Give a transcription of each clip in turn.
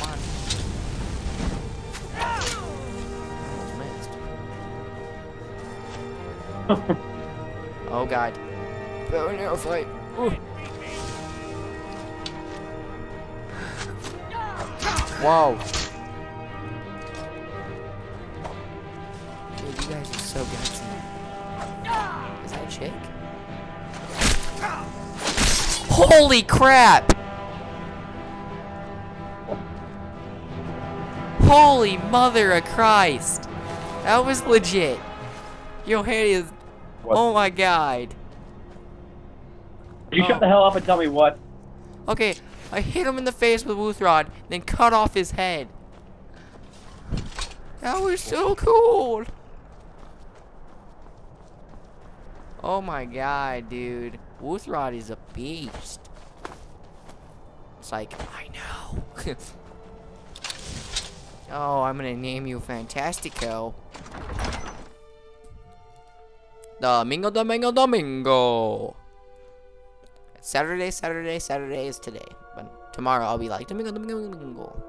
on. Missed. Oh god. Bow and arrow fight. Ooh. Whoa. Dude, you guys are so gutsy. Is that a chick? Holy crap! Holy mother of Christ! That was legit. Your head is... What? Oh my god. You shut the hell up and tell me what. Okay, I hit him in the face with Wuthrod, then cut off his head. That was so cool. Oh my god, dude. Wuthrod is a beast. It's like, I know. Oh, I'm gonna name you Fantastico. Domingo, Domingo, Domingo. Saturday is today. But tomorrow I'll be like, Domingo, Domingo, Domingo.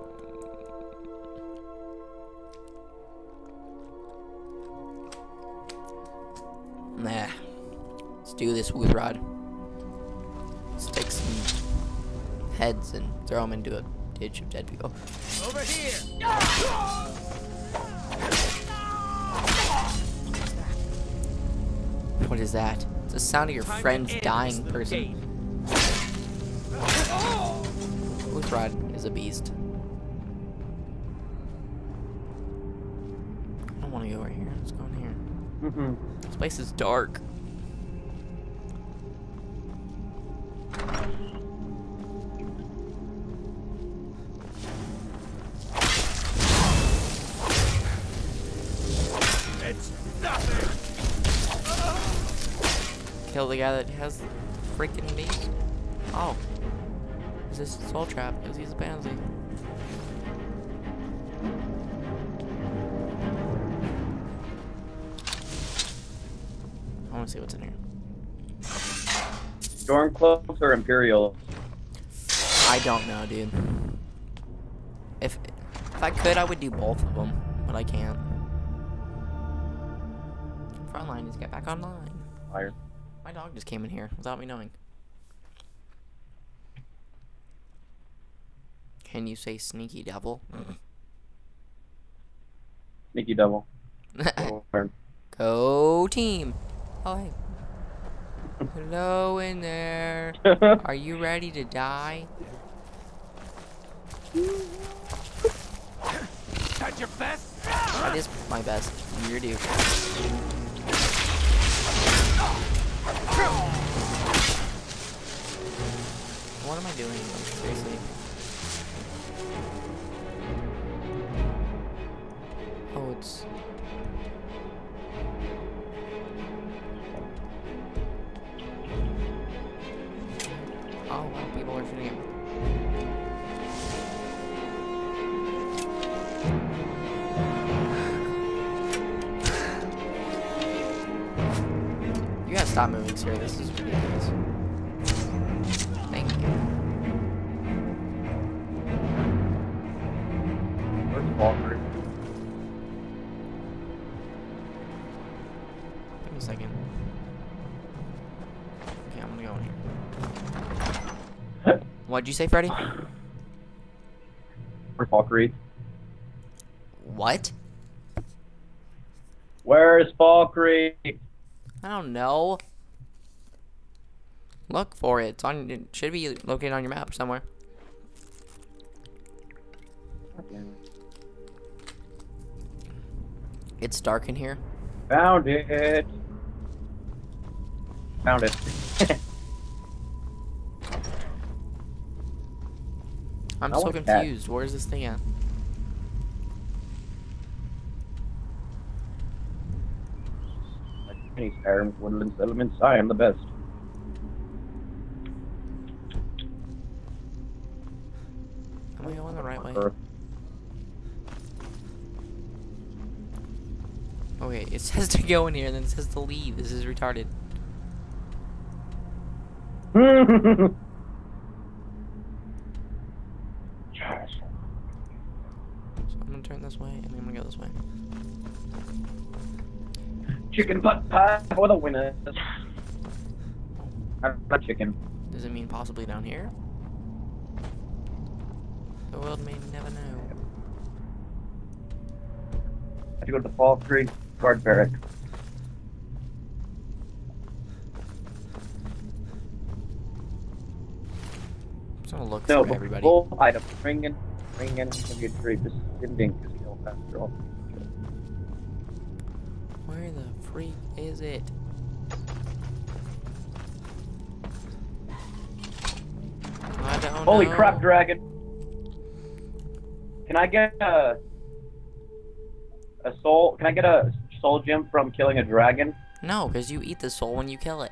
Nah. Let's do this with Rod. Let's take some heads and throw them into a ditch of dead people. Over here. What is that? It's the sound of your friend's dying person. Wuthrod is a beast. I don't want to go over here. Let's go in here. This place is dark. It's nothing. Kill the guy that has the freaking beast. Oh. Is this Soul Trap? Because he's a pansy. I want to see what's in here. Stormcloaks or Imperial? I don't know, dude. If I could, I would do both of them, but I can't. Frontline needs to get back online. Fire. My dog just came in here without me knowing. Can you say sneaky devil? Sneaky devil. Go team! Oh hey. Hello in there. Are you ready to die? At your best. That is my best. You're due. What am I doing? Seriously. Oh, it's... Oh, wow, people are shooting him. You gotta stop moving, sir. This is ridiculous. Thank you. Where's Walker? Give me a second. Okay, I'm gonna go in here. What'd you say, Freddy? Where's Valkyrie? What? Where's Valkyrie? I don't know. Look for it. It's on. It should be located on your map somewhere. It's dark in here. Found it. Found it. I'm I so want that. confused. Where's this thing at? Like Skyrim, Woodlands, Elements, I am the best. Am I going the right way? Okay, it says to go in here, and then it says to leave. This is retarded. gonna turn this way, and I'm gonna go this way. Chicken butt pie for the winners. I'm not chicken. Does it mean possibly down here? The world may never know. I have to go to the Fall Creek guard barrack. I'm just gonna look No, for everybody. full item. Bring in, can get trade. This is ending because you don't have to all. Where the freak is it? I don't Holy know. crap, dragon! Can I get a soul? Can I get a soul gem from killing a dragon? No, because you eat the soul when you kill it.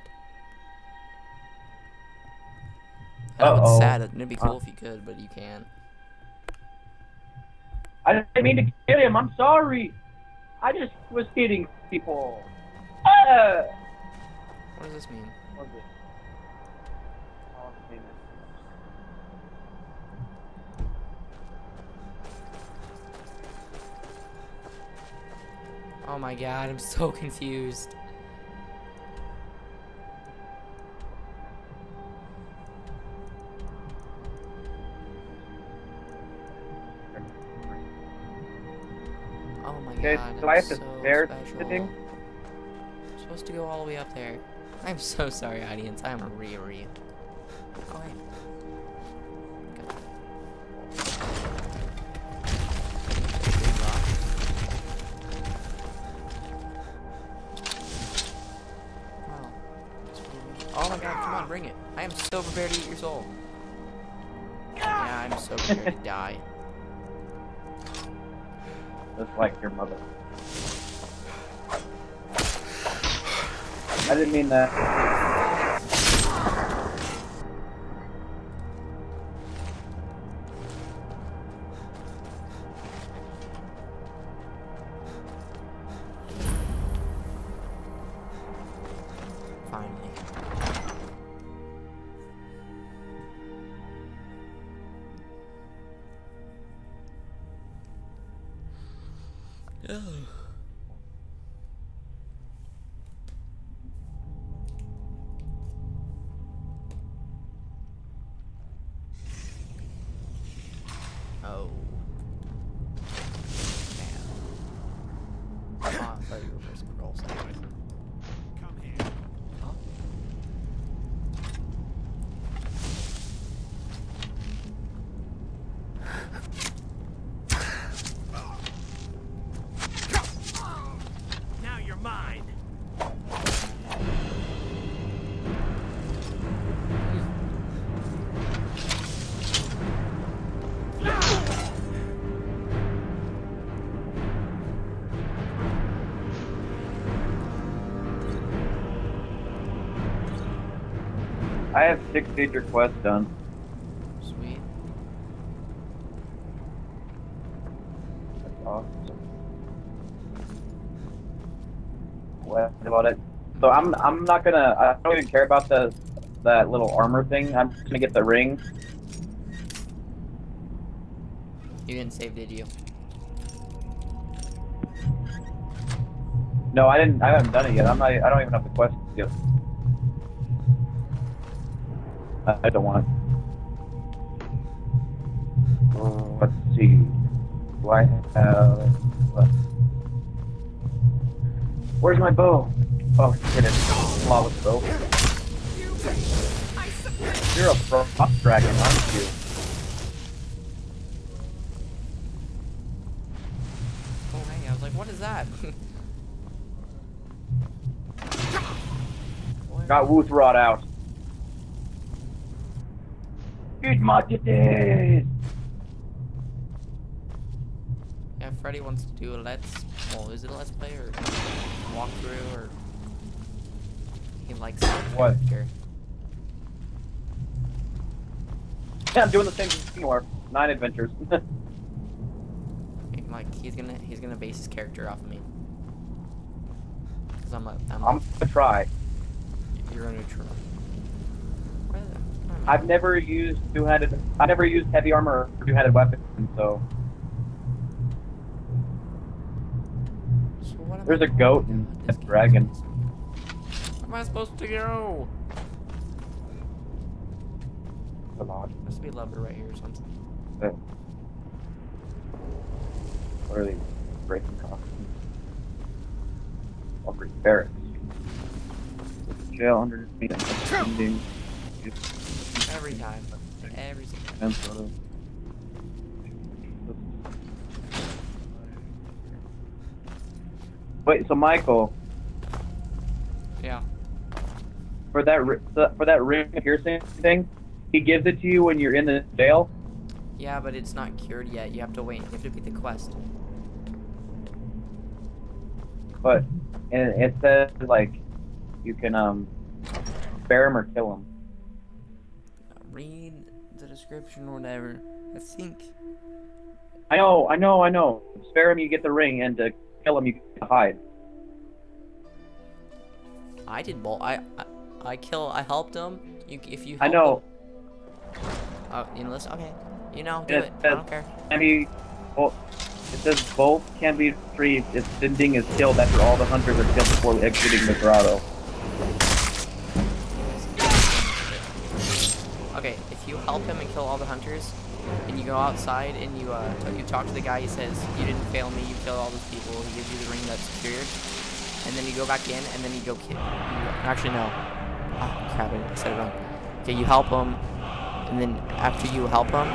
I know it's sad. It'd be cool if you could, but you can't. I didn't mean to kill him. I'm sorry. I just was hitting people. What does this mean? What was it? Oh my god, I'm so confused. Oh my Okay, god, so I have to so stare special. the thing? I'm supposed to go all the way up there. I'm so sorry, audience. I'm a re. Oh, wait. Oh my god, come on, bring it. I am so prepared to eat your soul. Yeah, I'm so prepared to die. Just like your mother. I didn't mean that. Finally. Ugh. Oh. Man. Oh, I thought you were supposed to roll sideways. Come here. Huh? Now you're mine. I have 6 major quests done. Sweet. That's awesome. What about it? So I'm not gonna. I don't even care about that little armor thing. I'm just gonna get the ring. You didn't save, did you? No, I didn't. I haven't done it yet. I'm not. I don't even have the quest yet. I don't want. Let's see. Do I have? Where's my bow? Oh shit! It's flawless bow. You're a frost dragon, aren't you? Oh, hey, I was like, what is that? What? Got Wuthrot out. Eat my titties! Yeah, Freddy wants to do a well, is it a let's play or walkthrough or he likes the What? character. Yeah, I'm doing the same thing you are. 9 adventures. Like he's gonna base his character off of me. Cause I'm I'm gonna try. you're gonna try. Where the- I've never used two-handed. I never used heavy armor or two-handed weapons, so what am There's I a goat doing? and a This game dragon. is- Where am I supposed to go? Come on. Must be a lever right here or something. What are they breaking costumes? Walker's barracks. Jail underneath and pending. Every time. Every single time. And sort of. Wait, so Michael, Yeah. for that ring piercing thing, he gives it to you when you're in the jail. Yeah, but it's not cured yet. You have to wait. You have to beat the quest. But and it says like you can spare him or kill him. Read the description or whatever. I think. I know. Spare him, you get the ring, and to kill him, you get the hide. I did both. I helped him. If you. I help know. him- Oh, you know, listen. Okay. You know, do And it. I says, don't care. Can be, well, it says both can be retrieved if Sinding is killed after all the hunters are killed before exiting the grotto. Okay, if you help him and kill all the hunters, and you go outside and you talk to the guy, he says, "You didn't fail me. You killed all those people." He gives you the ring that's secured, and then you go back in, and then you go kill. Actually, no. Oh crap! I said it wrong. Okay, you help him, and then after you help him,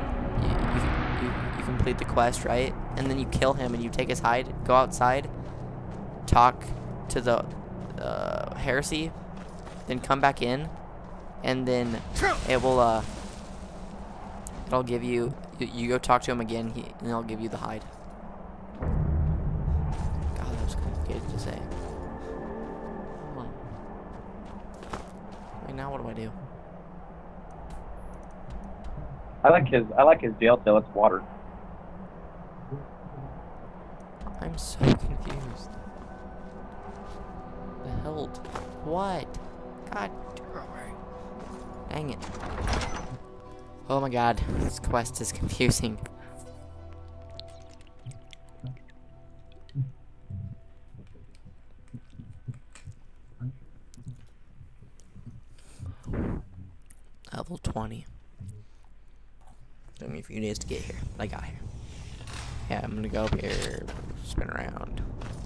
you complete the quest, right? And then you kill him, and you take his hide. Go outside, talk to the heresy, then come back in, and then it will it'll give you you go talk to him again, and it'll give you the hide. God, that was complicated to say. Hold on. Right now, what do I do? I like his jail cell. It's water. I'm so confused. The hell? What? God. Dang it. Oh my god, this quest is confusing. Level 20. Took me a few days to get here, but I got here. Yeah, I'm gonna go up here, spin around.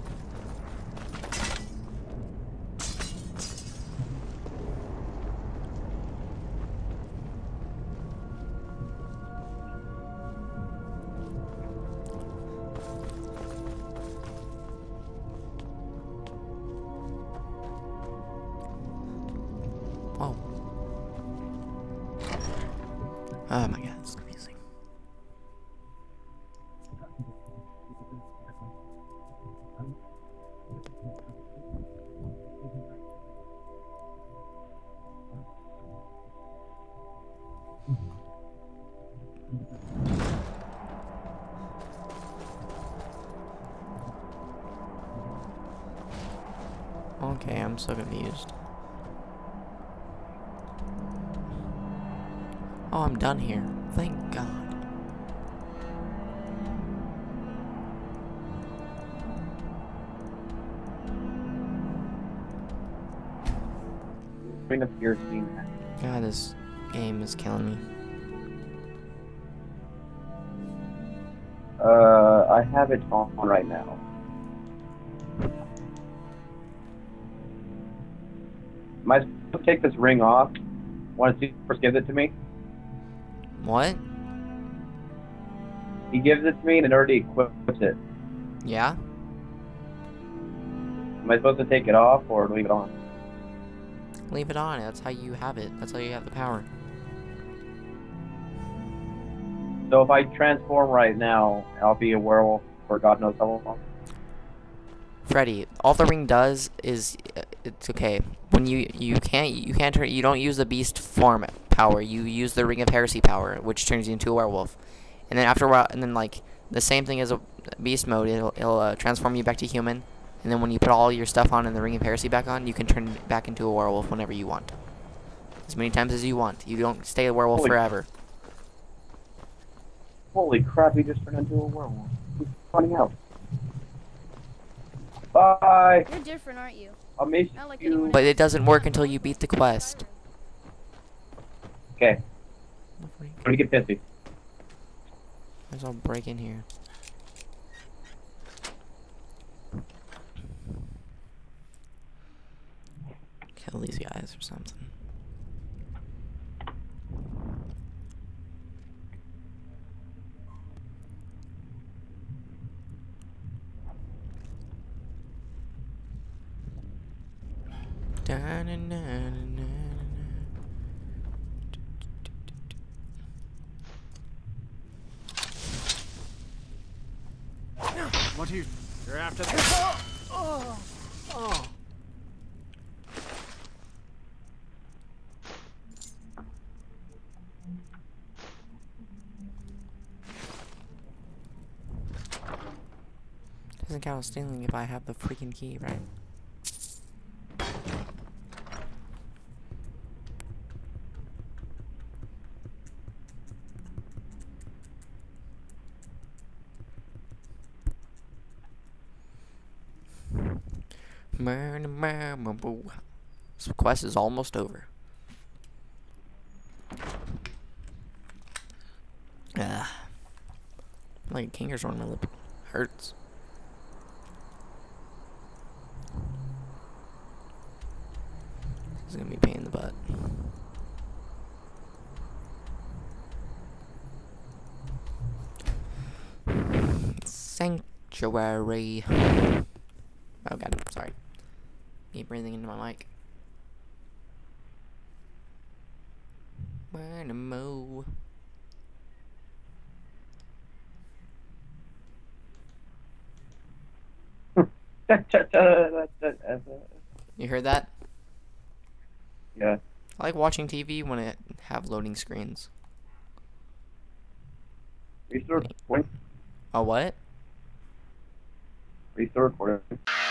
Oh. Oh my god, it's confusing. Okay, I'm so confused. Oh, I'm done here. Thank God. Bring up your scene. God, this game is killing me. I have it on right now. Am I supposed to take this ring off? Want to see first give it to me? What? He gives it to me and it already equips it. Yeah? Am I supposed to take it off or leave it on? Leave it on. That's how you have it. That's how you have the power. So if I transform right now, I'll be a werewolf for God knows how long. Freddy, all the ring does is it's okay. When you don't use the beast form power. You use the Ring of Heresy power, which turns you into a werewolf. And then after a while, and then like the same thing as a beast mode, it'll transform you back to human. And then when you put all your stuff on and the Ring of Heresy back on, you can turn it back into a werewolf whenever you want. As many times as you want. You don't stay a werewolf forever. Holy crap, he just turned into a werewolf. He's running out. Bye. You're different, aren't you? I'll miss Not like you. anyone But it doesn't work until you beat the quest. Okay. Let me get pissy. There's a break in here. Kill these guys or something. What are you? You're after this? Doesn't count as stealing if I have the freaking key, right? This quest is almost over. Like Kinger's on my lip. Hurts. This is gonna be a pain in the butt. Sanctuary. Oh god, sorry. Keep breathing into my mic. Where to move? You heard that? Yeah. I like watching TV when it have loading screens. Are you still recording? Oh, what? Are you still recording?